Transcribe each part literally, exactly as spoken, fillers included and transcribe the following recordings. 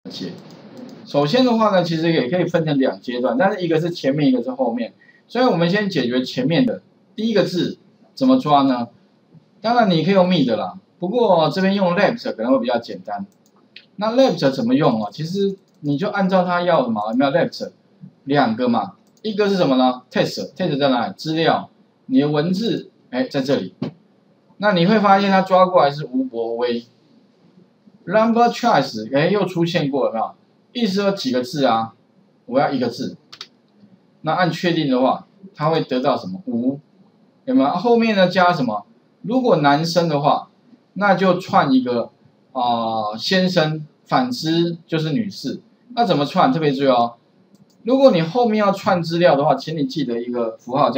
解。首先的话呢，其实也可以分成两阶段，但是一个是前面，一个是后面。所以我们先解决前面的第一个字怎么抓呢？当然你可以用 mid 啦，不过这边用 left 可能会比较简单。那 left 怎么用啊？其实你就按照它要的嘛，有没有 left 两个嘛？一个是什么呢 ？text text 在哪里？资料，你的文字哎在这里。那你会发现它抓过来是吴伯威。number choice 哎又出现过了没有？意思有几个字啊？我要一个字。那按确定的话，它会得到什么？无，有没有？后面呢加什么？如果男生的话，那就串一个啊、呃、先生，反之就是女士。那怎么串？特别注意哦。如果你后面要串资料的话，请你记得一个符号叫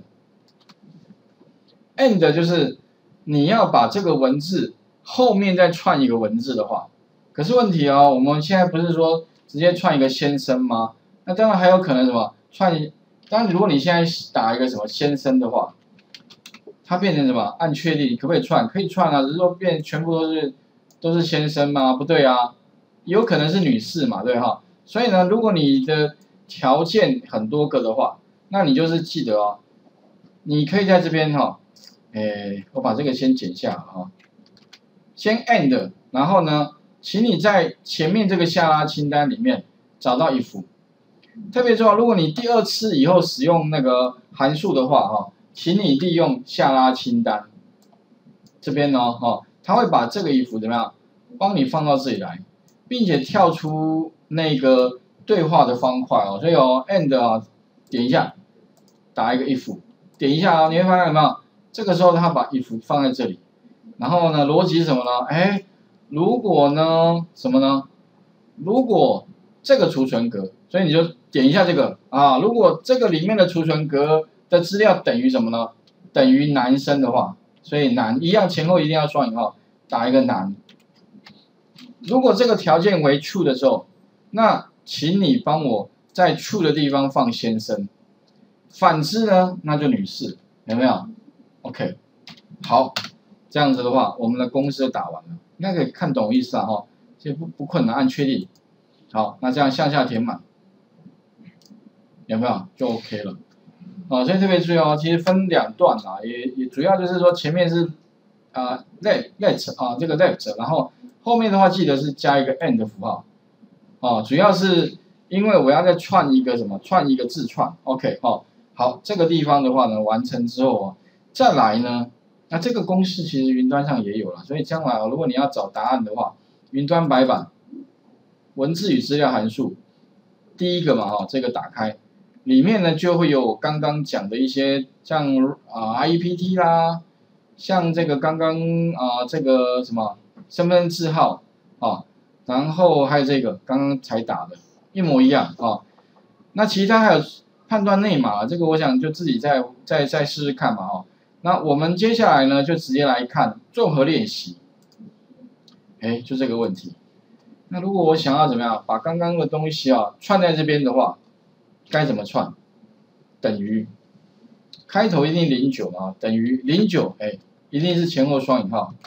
and。and 就是你要把这个文字后面再串一个文字的话，可是问题哦，我们现在不是说直接串一个先生吗？那当然还有可能什么串？当然如果你现在打一个什么先生的话，它变成什么？按确定，可不可以串？可以串啊，只是说变全部都是都是先生吗？不对啊，有可能是女士嘛，对哈。所以呢，如果你的条件很多个的话，那你就是记得哦，你可以在这边哈，诶，我把这个先剪下哈，先 and， 然后呢，请你在前面这个下拉清单里面找到if。特别重要，如果你第二次以后使用那个函数的话哈，请你利用下拉清单这边呢哈，它会把这个if怎么样，帮你放到这里来，并且跳出那个对话的方块哦，所以哦 and 啊点一下，打一个 if， 点一下哦，你会发现有没有？这个时候它把 if 放在这里，然后呢逻辑是什么呢？哎，如果呢什么呢？如果这个储存格，所以你就点一下这个啊，如果这个里面的储存格的资料等于什么呢？等于男生的话，所以男一样前后一定要双引号，打一个男。如果这个条件为 true 的时候，那请你帮我在 true 的地方放先生，反之呢，那就女士，有没有 ？OK， 好，这样子的话，我们的公式就打完了，应该可以看懂意思啊哈，这不不困难，按确定。好，那这样向下填满，有没有就 OK 了？啊，所以特别注意哦，其实分两段啊，也也主要就是说前面是啊 let let 啊这个 left， 然后后面的话记得是加一个 and 的符号，啊，主要是因为我要再串一个什么，串一个字串 ，OK 哦，好，这个地方的话呢完成之后哦，再来呢，那这个公式其实云端上也有了，所以将来如果你要找答案的话，云端白板。文字与资料函数，第一个嘛哈，这个打开，里面呢就会有我刚刚讲的一些像啊 I E P T 啦，像这个刚刚啊这个什么身份证字号啊，然后还有这个刚刚才打的，一模一样啊。那其他还有判断内码，这个我想就自己再再再试试看嘛哈。那我们接下来呢就直接来看综合练习，哎，就这个问题。那如果我想要怎么样把刚刚的东西啊串在这边的话，该怎么串？等于开头一定零九嘛，等于零九，哎，一定是前后双引号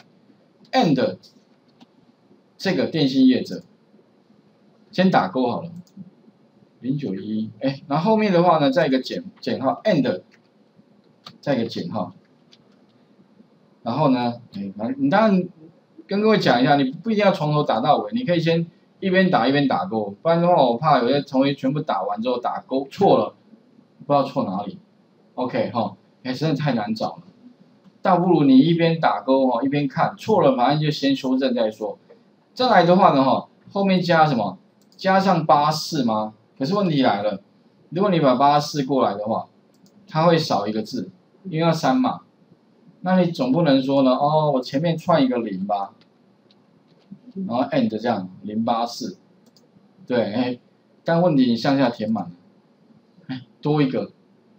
，and 这个电信业者先打勾好了，零九一，哎，然后后面的话呢，再一个减减号 and 再一个减号，然后呢，哎，你当然。跟各位讲一下，你不一定要从头打到尾，你可以先一边打一边打勾，不然的话我怕有些同学全部打完之后打勾错了，不知道错哪里。OK 哈，哎真的太难找了，倒不如你一边打勾哈一边看，错了马上就先修正再说。再来的话呢哈，后面加什么？加上八四吗？可是问题来了，如果你把八四过来的话，它会少一个字，因为要删嘛。那你总不能说呢？哦，我前面串一个零吧，然后 and 这样零八四，对，哎，但问题你向下填满了，哎，多一个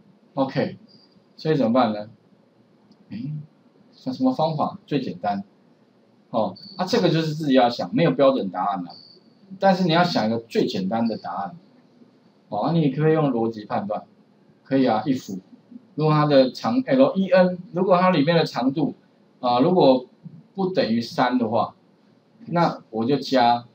，OK， 所以怎么办呢？哎，想什么方法最简单？哦，啊，这个就是自己要想，没有标准答案了，但是你要想一个最简单的答案，哦，啊、你可以用逻辑判断，可以啊，if。如果它的长 len， 如果它里面的长度啊、呃，如果不等于三的话，那我就加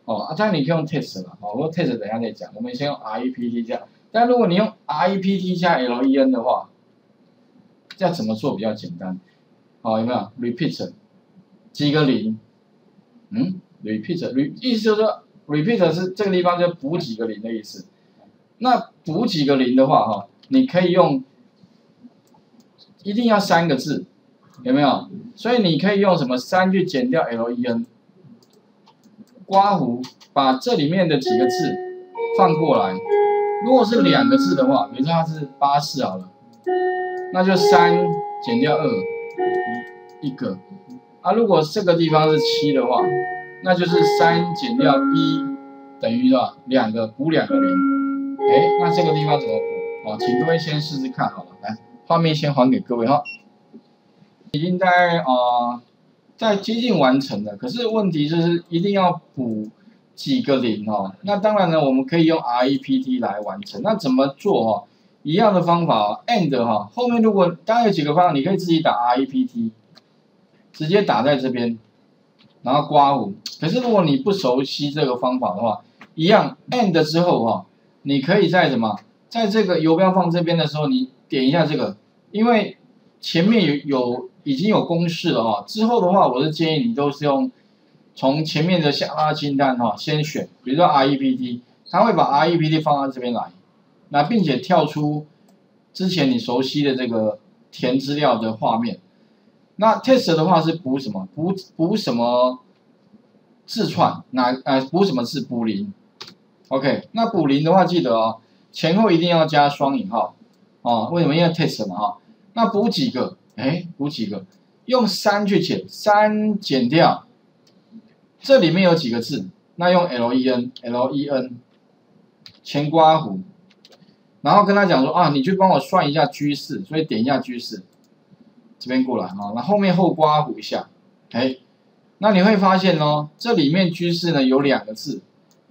哦，啊，当然你可以用 test 了，哦，不过 test 等一下再讲，我们先用 rept 加。但如果你用 rept 加 len 的话，要怎么做比较简单？好、哦，有没有 repeat 几个零？嗯 ，repeat re 意思就是说 repeat 是这个地方就补几个零的意思。那补几个零的话，哈、哦，你可以用，一定要三个字，有没有？所以你可以用什么三去减掉 len。刮胡把这里面的几个字放过来，如果是两个字的话，比如说它是八四好了，那就三减掉二，一个。啊，如果这个地方是七的话，那就是三减掉一等于多少？两个，补两个零。哎，那这个地方怎么补？哦，请各位先试试看好了。来，画面先还给各位哈。已经在啊。呃在接近完成了，可是问题就是一定要补几个零哦。那当然呢，我们可以用 rept 来完成。那怎么做哦？一样的方法 ，and 哈，后面如果当然有几个方法，你可以自己打 rept， 直接打在这边，然后刮胡。可是如果你不熟悉这个方法的话，一样 and 之后哈，你可以在什么，在这个游标放这边的时候，你点一下这个，因为前面有有。已经有公式了哈，之后的话，我是建议你都是用从前面的下拉清单哈先选，比如说 rept， 它会把 rept 放到这边来，那并且跳出之前你熟悉的这个填资料的画面。那 test 的话是补什么？补补什么字串？哪呃补什么字？补零。OK， 那补零的话，记得哦，前后一定要加双引号哦。为什么？因为 test 嘛哈。那补几个？哎，补几个？用三去减，三减掉，这里面有几个字？那用 len len 前刮弧，然后跟他讲说啊，你去帮我算一下居士，所以点一下居士，这边过来哈，那后面后刮弧一下，哎，那你会发现哦，这里面居士呢有两个字，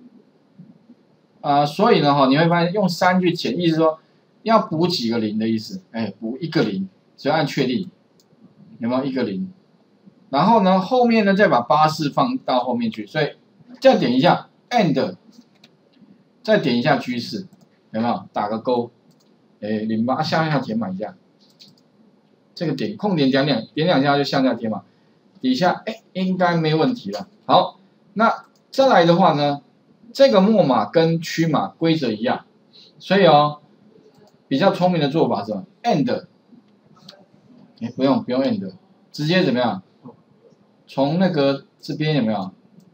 啊、呃，所以呢哈，你会发现用三去减，意思说要补几个零的意思，哎，补一个零。只要按确定，有没有一个零？然后呢，后面呢再把八四放到后面去，所以再点一下 and， 再点一下居士，有没有？打个勾，哎，零八向下填满一下，这个点空点点两点两下就向下填满，底下哎应该没问题了。好，那再来的话呢，这个末码跟区码规则一样，所以哦，比较聪明的做法是什么 ？and。哎，不用不用 end， 直接怎么样？从那个这边有没有？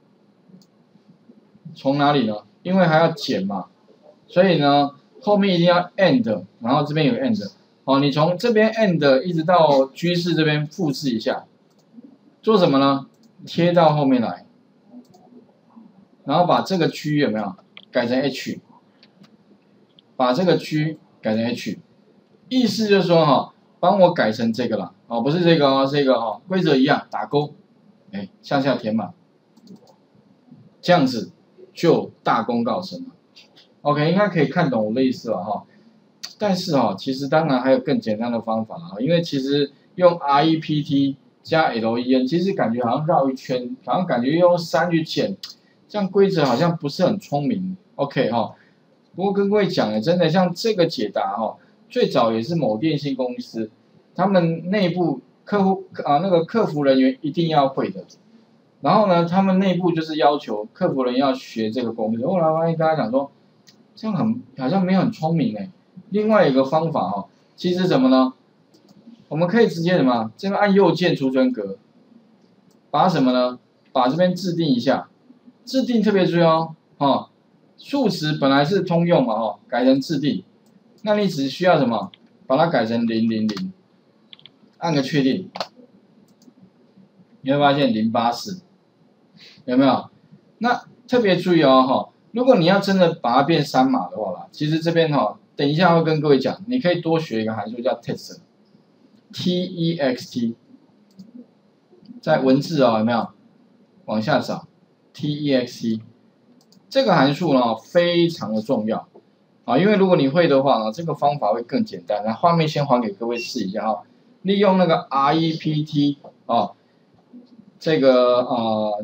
从哪里呢？因为还要减嘛，所以呢后面一定要 end， 然后这边有 end。哦，你从这边 end 一直到居士这边复制一下，做什么呢？贴到后面来，然后把这个区有没有改成 h， 把这个区改成 h， 意思就是说哈。帮我改成这个了，哦，不是这个哦，这个哦，规则一样，打勾，哎，向下填满，这样子就大功告成了。OK， 应该可以看懂我的意思了哈。但是哈，其实当然还有更简单的方法哈，因为其实用 rept 加 len， 其实感觉好像绕一圈，好像感觉用三去减，这样规则好像不是很聪明。OK 哈，不过跟各位讲了，真的像这个解答哈。最早也是某电信公司，他们内部客户啊那个客服人员一定要会的，然后呢，他们内部就是要求客服人要学这个公式。后来发现跟他讲说，这样很好像没有很聪明哎。另外一个方法哈、哦，其实什么呢？我们可以直接什么？这边按右键储存格，把什么呢？把这边制定一下，制定特别注意哦，哦，数值本来是通用嘛哦，改成制定。那你只需要什么？把它改成零零零，按个确定，你会发现零八四，有没有？那特别注意哦，哈，如果你要真的把它变三码的话啦，其实这边哈，等一下会跟各位讲，你可以多学一个函数叫 text，T E X T， 在文字哦，有没有？往下找 ，T E X T， 这个函数呢非常的重要。啊，因为如果你会的话呢，这个方法会更简单。那画面先还给各位试一下哈，利用那个 rept 啊，这个呃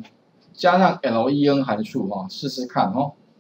加上 len 函数哈、哦，试试看哦。